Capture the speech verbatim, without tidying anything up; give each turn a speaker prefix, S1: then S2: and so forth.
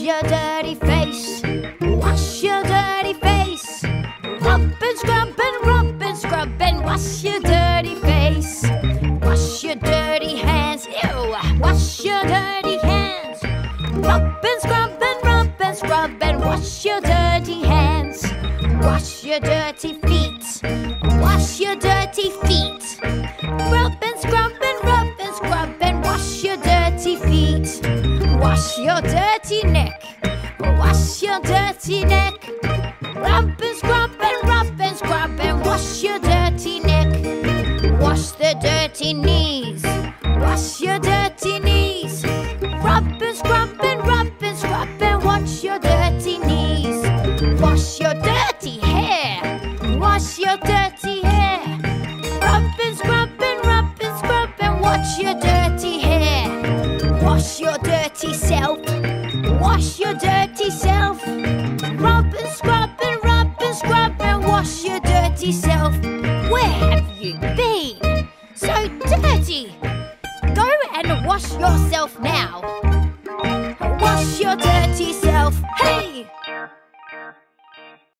S1: your dirty face. Wash your dirty face. Rub and scrub and rub and scrub and wash your dirty face. Wash your dirty hands. Ew. Wash your dirty hands. Rub and scrub and rub and scrub and wash your dirty hands. Wash your dirty feet. Wash your dirty feet. Rub and scrub and rub and scrub and wash your dirty feet. Wash your dirty neck. Wash your dirty neck. Rub and scrub and rub and scrub and wash your dirty neck. Wash the dirty knees. Wash your dirty knees. Rub and scrub and rub and scrub and wash your dirty knees. Wash your dirty hair. Wash your dirty hair. Rub and scrub and rub and scrub and wash your dirty hair. Wash your dirty self. Wash your dirty self. Rub and scrub and rub and scrub and wash your dirty self. Where have you been? So dirty. Go and wash yourself now. Wash your dirty self.